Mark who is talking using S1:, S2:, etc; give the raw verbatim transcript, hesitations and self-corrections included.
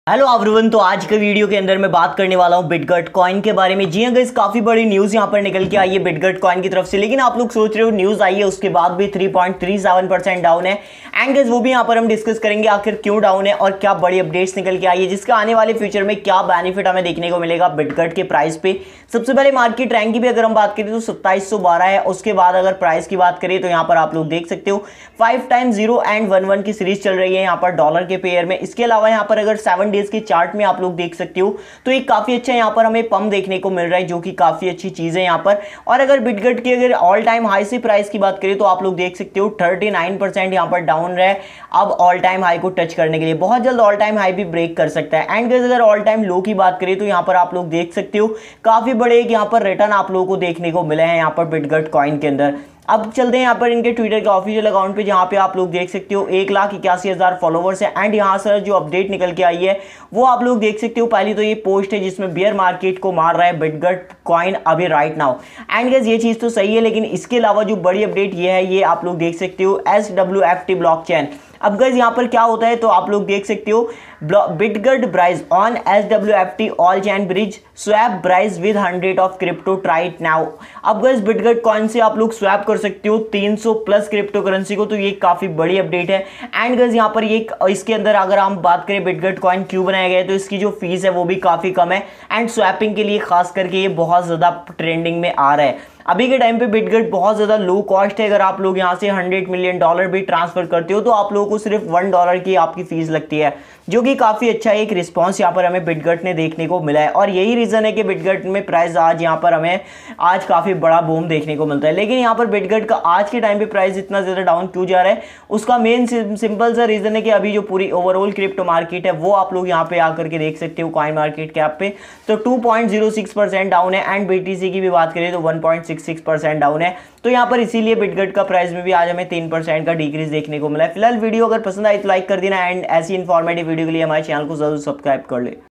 S1: Hello everyone. तो आज के वीडियो के अंदर मैं बात करने वाला हूं बिटगट कॉइन के बारे में। जी हाँ गाइस, काफी बड़ी न्यूज यहां पर निकल के आई है बिटगट कॉइन की तरफ से, लेकिन आप लोग सोच रहे हो न्यूज आई है उसके बाद भी three point three seven percent down है। एंड गाइस वो भी यहां पर हम डिस्कस करेंगे आखिर क्यों डाउन है और क्या बड़ी अपडेट्स निकल के आई है, जिसका आने वाले फ्यूचर में क्या बेनिफिट हमें देखने को मिलेगा बिटगट के प्राइस पे। सबसे पहले मार्केट रैंक की भी अगर हम बात करें तो सत्ताईस सौ बारह है। उसके बाद अगर प्राइस की बात करें तो यहाँ पर आप लोग देख सकते हो five time zero and one one की सीरीज चल रही है यहाँ पर डॉलर के पेयर में। इसके अलावा यहाँ पर अगर सेवन डेज के चार्ट में आप लोग देख सकते हो तो एक काफी अच्छा यहाँ पर हमें पंप देखने को मिल रहा है, जो कि काफी अच्छी चीज है यहाँ पर। और अगर बिटगट की अगर ऑल टाइम हाई से प्राइस की बात करें तो आप लोग देख सकते हो थर्टी नाइन परसेंट यहाँ पर डाउन रहे। अब ऑल टाइम हाई को टच करने के लिए बहुत जल्द ऑल टाइम हाई भी ब्रेक कर सकता है। एंड अगर ऑल टाइम लो की बात करें तो यहाँ पर आप लोग देख सकते हो काफी बड़े एक यहाँ पर रिटर्न आप लोगों को देखने को मिले हैं यहाँ पर बिटगट कॉइन के अंदर। अब चलते हैं यहाँ पर इनके ट्विटर के ऑफिशियल अकाउंट पे, जहाँ पे आप लोग देख सकते हो एक लाख इक्यासी हजार फॉलोवर्स है। एंड यहाँ से जो अपडेट निकल के आई है वो आप लोग देख सकते हो। पहली तो ये पोस्ट है जिसमें बियर मार्केट को मार रहा है बिटगट कॉइन अभी राइट नाउ। एंड गाइस ये चीज तो सही है, लेकिन इसके अलावा जो बड़ी अपडेट ये है, ये आप लोग देख सकते हो S W F T blockchain. अब गाइस यहाँ पर क्या होता है तो आप लोग देख सकते हो Bitget price on S W F T all chain bridge swap price with hundred of crypto trade now. अब गाइस बिटगट कॉइन से आप लोग स्वैप कर सकते हो तीन सौ प्लस क्रिप्टो करेंसी को, तो ये काफी बड़ी अपडेट है। एंड गाइस यहाँ पर ये इसके अंदर अगर हम बात करें बिटगट कॉइन क्यों बनाया गया है तो इसकी जो फीस है वो भी काफी कम है। एंड स्वैपिंग के लिए खास करके ये बहुत ज्यादा ट्रेंडिंग में आ रहा है। अभी के टाइम पे बिटगट बहुत ज्यादा लो कॉस्ट है। अगर आप लोग यहाँ से हंड्रेड मिलियन डॉलर भी ट्रांसफर करते हो तो आप लोगों को सिर्फ वन डॉलर की आपकी फीस लगती है, जो कि काफी अच्छा एक रिस्पांस यहाँ पर हमें बिटगट ने देखने को मिला है। और यही रीजन है कि बिटगट में प्राइस आज यहाँ पर हमें आज काफी बड़ा बूम देखने को मिलता है। लेकिन यहाँ पर बिटगट का आज के टाइम पे प्राइस इतना ज्यादा डाउन क्यों जा रहा है, उसका मेन सिंपल सा रीजन है कि अभी जो पूरी ओवरऑल क्रिप्टो मार्केट है वो आप लोग यहाँ पे आकर के देख सकते हो कॉइन मार्केट कैप पे तो two point zero six percent down है। एंड बीटीसी की भी बात करें तो one point six six percent down है। तो यहाँ पर इसीलिए बिटगट का प्राइस में भी आज हमें तीन परसेंट का डिक्रीज देखने को मिला है। फिलहाल वीडियो अगर पसंद आई तो लाइक कर देना एंड ऐसी इंफॉर्मेटिव वीडियो के लिए हमारे चैनल को जरूर सब्सक्राइब कर ले।